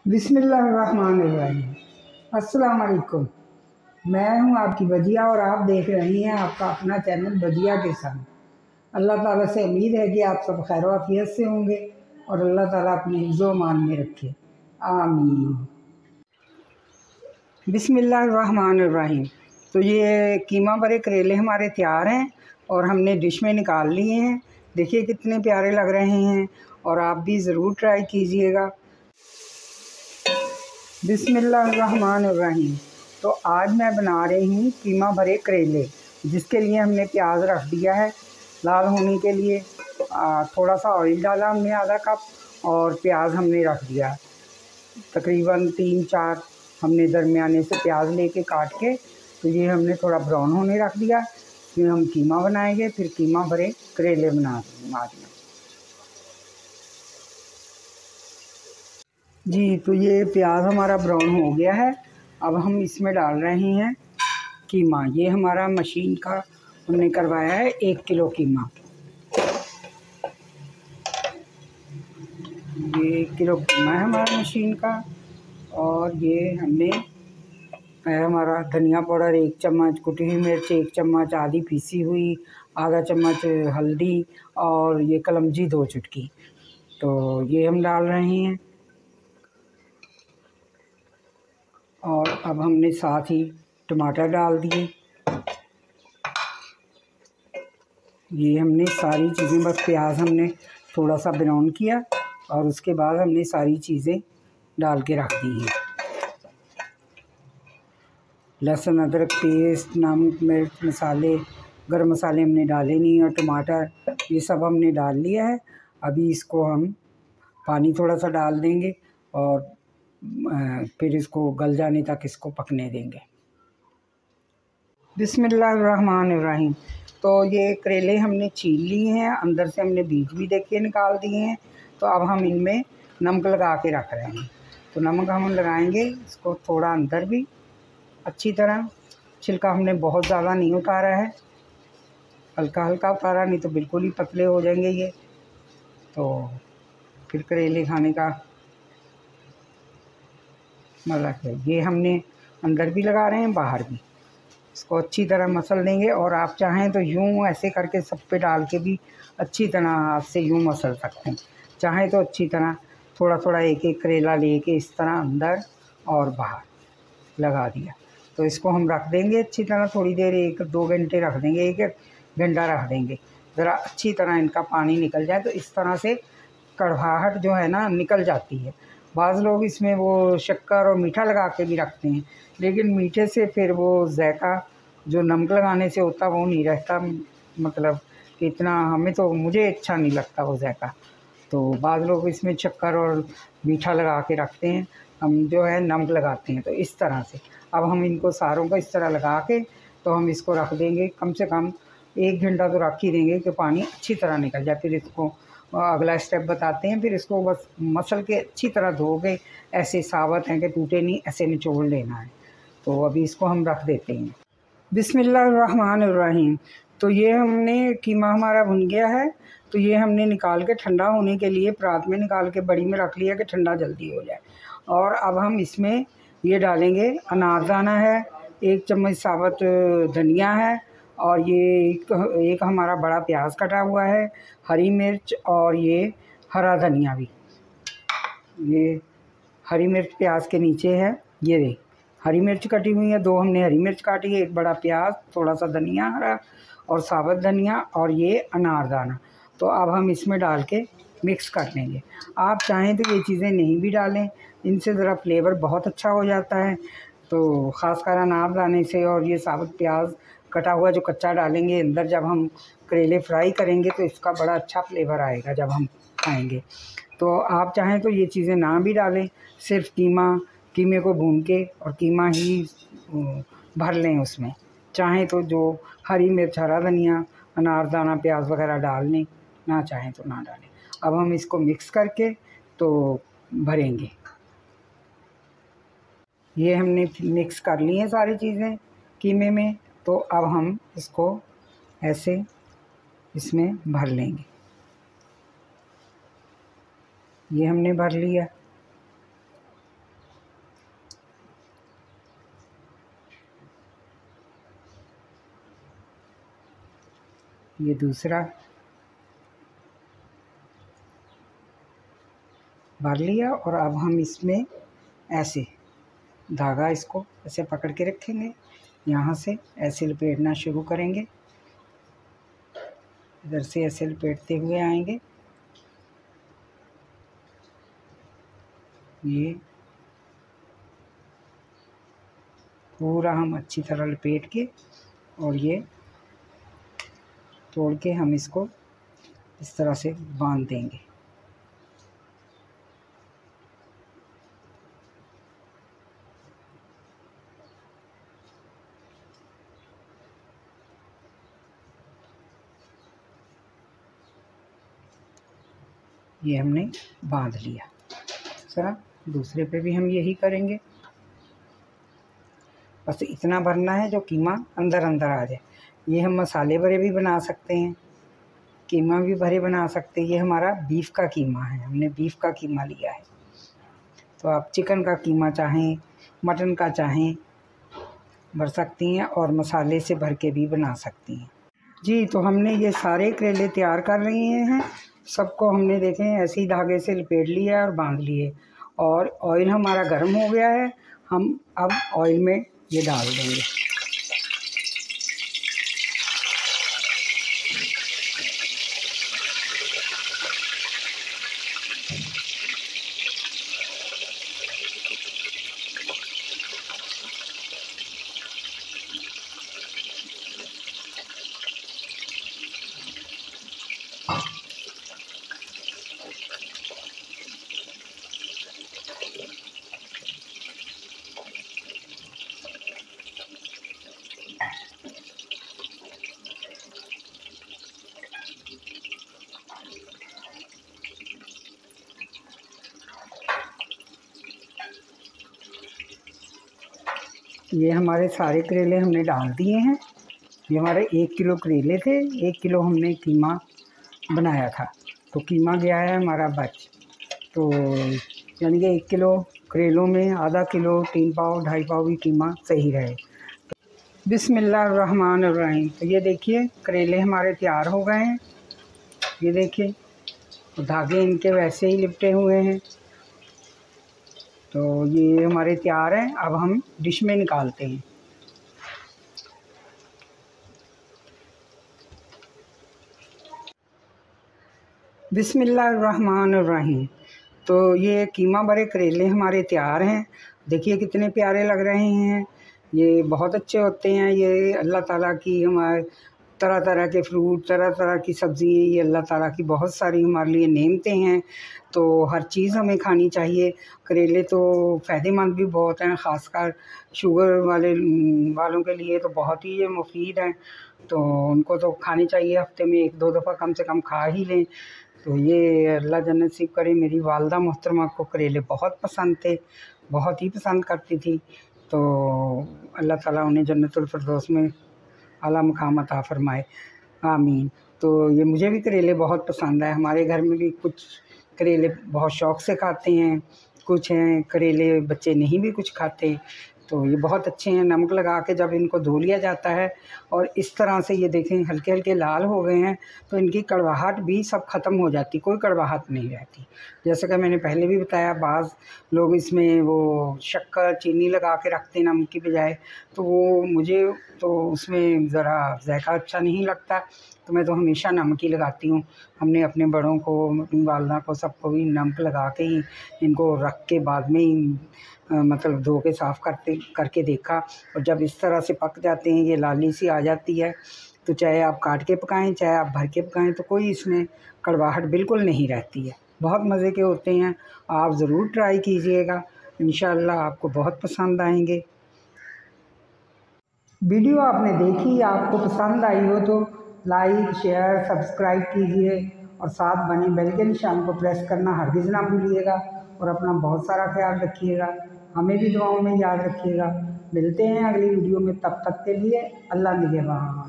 बिस्मिल्लाहिर्रहमानिर्रहीम। अस्सलाम वालेकुम। मैं हूं आपकी बजिया और आप देख रही हैं आपका अपना चैनल बजिया के साथ। अल्लाह ताला से उम्मीद है कि आप सब खैर आफियत से होंगे और अल्लाह ताला अपने हिफ्ज़ो मान में रखे, आमीन। बिस्मिल्लाहिर्रहमानिर्रहीम। तो ये कीमा भरे करेले हमारे तैयार हैं और हमने डिश में निकाल लिए हैं। देखिए कितने प्यारे लग रहे हैं और आप भी ज़रूर ट्राई कीजिएगा। बिस्मिल्लाहिर्रहमानिर्रहीम। तो आज मैं बना रही हूँ कीमा भरे करेले, जिसके लिए हमने प्याज रख दिया है लाल होने के लिए। थोड़ा सा ऑयल डाला हमने आधा कप और प्याज हमने रख दिया तकरीबन 3-4 हमने दरमियाने से प्याज लेके काट के। तो ये हमने थोड़ा ब्राउन होने रख दिया। फिर हम कीमा बनाएंगे, फिर कीमा भरे करेले बनाएंगे आज में। जी, तो ये प्याज हमारा ब्राउन हो गया है। अब हम इसमें डाल रहे हैं कीमा। ये हमारा मशीन का हमने करवाया है 1 किलो कीमा। ये 1 किलो कीमा है हमारा मशीन का। और ये हमने हमारा धनिया पाउडर 1 चम्मच, कुटी हुई मिर्च 1 चम्मच, आधी पीसी हुई, आधा चम्मच हल्दी और ये कलमजी 2 चुटकी। तो ये हम डाल रहे हैं। और अब हमने साथ ही टमाटर डाल दिए। ये हमने सारी चीज़ें, बस प्याज हमने थोड़ा सा ब्राउन किया और उसके बाद हमने सारी चीज़ें डाल के रख दी हैं। लहसुन अदरक पेस्ट, नमक मिर्च मसाले, गरम मसाले हमने डाले नहीं, और टमाटर ये सब हमने डाल लिया है। अभी इसको हम पानी थोड़ा सा डाल देंगे और फिर इसको गल जाने तक इसको पकने देंगे। बिस्मिल्लाहिर्रहमानिर्रहीम। तो ये करेले हमने छील लिए हैं, अंदर से हमने बीज भी देख के निकाल दिए हैं। तो अब हम इनमें नमक लगा के रख रहे हैं। तो नमक हम लगाएंगे इसको थोड़ा अंदर भी अच्छी तरह। छिलका हमने बहुत ज़्यादा नहीं उतारा है, हल्का हल्का उतारा, नहीं तो बिल्कुल ही पतले हो जाएंगे ये। तो फिर करेले खाने का मज़ा है। ये हमने अंदर भी लगा रहे हैं, बाहर भी। इसको अच्छी तरह मसल देंगे और आप चाहें तो यूँ ऐसे करके सब पे डाल के भी अच्छी तरह हाथ से यूँ मसल सकते हैं। चाहें तो अच्छी तरह थोड़ा थोड़ा एक एक करेला लेके इस तरह अंदर और बाहर लगा दिया। तो इसको हम रख देंगे अच्छी तरह, थोड़ी देर 1-2 घंटे रख देंगे, 1 घंटा रख देंगे, ज़रा अच्छी तरह इनका पानी निकल जाए। तो इस तरह से कड़वाहट जो है ना निकल जाती है। बाज़ लोग इसमें वो शक्कर और मीठा लगा के भी रखते हैं, लेकिन मीठे से फिर वो जायका जो नमक लगाने से होता वो नहीं रहता, मतलब कि इतना हमें तो मुझे अच्छा नहीं लगता वो जायका। तो बाज़ लोग इसमें शक्कर और मीठा लगा के रखते हैं, हम जो है नमक लगाते हैं। तो इस तरह से अब हम इनको सारों को इस तरह लगा के तो हम इसको रख देंगे, कम से कम 1 घंटा तो रख ही देंगे कि पानी अच्छी तरह निकल जाए। फिर इसको अगला स्टेप बताते हैं। फिर इसको बस मसल के अच्छी तरह धो के, ऐसे साबुत हैं कि टूटे नहीं, ऐसे निचोड़ लेना है। तो अभी इसको हम रख देते हैं। बिस्मिल्लाहिर्रहमानिर्रहीम। तो ये हमने कीमा हमारा भुन गया है। तो ये हमने निकाल के ठंडा होने के लिए परात में निकाल के बड़ी में रख लिया कि ठंडा जल्दी हो जाए। और अब हम इसमें ये डालेंगे, अनारदाना है, 1 चम्मच साबुत धनिया है, और ये एक हमारा बड़ा प्याज कटा हुआ है, हरी मिर्च और ये हरा धनिया भी। ये हरी मिर्च प्याज के नीचे है, ये देख हरी मिर्च कटी हुई है, 2 हमने हरी मिर्च काटी है, 1 बड़ा प्याज, थोड़ा सा धनिया हरा और साबुत धनिया और ये अनारदाना। तो अब हम इसमें डाल के मिक्स कर लेंगे। आप चाहें तो ये चीज़ें नहीं भी डालें, इनसे ज़रा फ्लेवर बहुत अच्छा हो जाता है। तो ख़ासकर अनारदाने से और ये साबुत प्याज कटा हुआ जो कच्चा डालेंगे अंदर, जब हम करेले फ्राई करेंगे तो इसका बड़ा अच्छा फ्लेवर आएगा जब हम खाएँगे। तो आप चाहें तो ये चीज़ें ना भी डालें, सिर्फ कीमे को भून के और कीमा ही भर लें उसमें। चाहें तो जो हरी मिर्च, हरा धनिया, अनारदाना, प्याज वगैरह डाल लें, ना चाहें तो ना डालें। अब हम इसको मिक्स करके तो भरेंगे। ये हमने मिक्स कर ली हैं सारी चीज़ें कीमे में। तो अब हम इसको ऐसे इसमें भर लेंगे। ये हमने भर लिया। ये दूसरा भर लिया। और अब हम इसमें ऐसे धागा इसको ऐसे पकड़ के रखेंगे, यहाँ से ऐसे लपेटना शुरू करेंगे, इधर से ऐसे लपेटते हुए आएंगे। ये पूरा हम अच्छी तरह लपेट के और ये तोड़ के हम इसको इस तरह से बांध देंगे। ये हमने बांध लिया। जरा दूसरे पे भी हम यही करेंगे। बस इतना भरना है जो कीमा अंदर अंदर आ जाए। ये हम मसाले भरे भी बना सकते हैं, कीमा भी भरे बना सकते हैं। ये हमारा बीफ का कीमा है, हमने बीफ का कीमा लिया है। तो आप चिकन का कीमा चाहें, मटन का चाहें भर सकती हैं, और मसाले से भर के भी बना सकती हैं। जी, तो हमने ये सारे करेले तैयार कर रहे हैं। सबको हमने देखें ऐसे ही धागे से लपेट लिया और बांध लिए, और ऑयल हमारा गर्म हो गया है। हम अब ऑयल में ये डाल देंगे। ये हमारे सारे करेले हमने डाल दिए हैं। ये हमारे 1 किलो करेले थे, 1 किलो हमने कीमा बनाया था, तो कीमा गया है हमारा बच। तो यानी कि 1 किलो करेलों में आधा किलो, 3 पाव, 2.5 पाव भी कीमा सही रहे। तो बिस्मिल्लाहिर्रहमानिर्रहीम। तो ये देखिए करेले हमारे तैयार हो गए हैं। ये देखिए धागे इनके वैसे ही लिपटे हुए हैं। तो ये हमारे तैयार हैं। अब हम डिश में निकालते हैं। बिस्मिल्लाहिर्रहमानिर्रहीम। तो ये कीमा भरे करेले हमारे तैयार हैं। देखिए कितने प्यारे लग रहे हैं। ये बहुत अच्छे होते हैं। ये अल्लाह ताला की हमारे तरह तरह के फ्रूट, तरह तरह की सब्ज़ियाँ, ये अल्लाह ताला की बहुत सारी हमारे लिए नेमतें हैं। तो हर चीज़ हमें खानी चाहिए। करेले तो फ़ायदेमंद भी बहुत हैं, ख़ासकर शुगर वालों के लिए तो बहुत ही ये मुफीद हैं। तो उनको तो खानी चाहिए, हफ्ते में 1-2 दफ़ा कम से कम खा ही लें। तो ये अल्लाह जन्नत नसीब करे। मेरी वालदा मोहतरमा को करेले बहुत पसंद थे, बहुत ही पसंद करती थी। तो अल्लाह ताला उन्हें जन्नतुल फिरदौस में आला मकाम अता फ़रमाए, आमीन। तो ये मुझे भी करेले बहुत पसंद है। हमारे घर में भी कुछ करेले बहुत शौक़ से खाते हैं, कुछ हैं करेले बच्चे नहीं भी कुछ खाते। तो ये बहुत अच्छे हैं। नमक लगा के जब इनको धो लिया जाता है और इस तरह से ये देखें हल्के हल्के लाल हो गए हैं, तो इनकी कड़वाहट भी सब ख़त्म हो जाती, कोई कड़वाहट नहीं रहती। जैसे कि मैंने पहले भी बताया, बाज़ लोग इसमें वो शक्कर चीनी लगा के रखते नमक की बजाय, तो वो मुझे तो उसमें ज़रा जायका अच्छा नहीं लगता। तो मैं तो हमेशा नमक ही लगाती हूँ। हमने अपने बड़ों को, अपनी वालदा को, सबको भी नमक लगा के ही इनको रख के बाद में ही मतलब धो के साफ़ करके देखा। और जब इस तरह से पक जाते हैं, ये लाली सी आ जाती है, तो चाहे आप काट के पकाएं, चाहे आप भर के पकाएं, तो कोई इसमें कड़वाहट बिल्कुल नहीं रहती है। बहुत मज़े के होते हैं। आप ज़रूर ट्राई कीजिएगा, इंशाअल्लाह आपको बहुत पसंद आएंगे। वीडियो आपने देखी, आपको पसंद आई हो तो लाइक, शेयर, सब्सक्राइब कीजिए, और साथ बने बेल के निशान को प्रेस करना हरगिज़ ना भूलिएगा। और अपना बहुत सारा ख्याल रखिएगा, हमें भी दुआओं में याद रखिएगा। मिलते हैं अगली वीडियो में, तब तक के लिए अल्लाह निगहबान।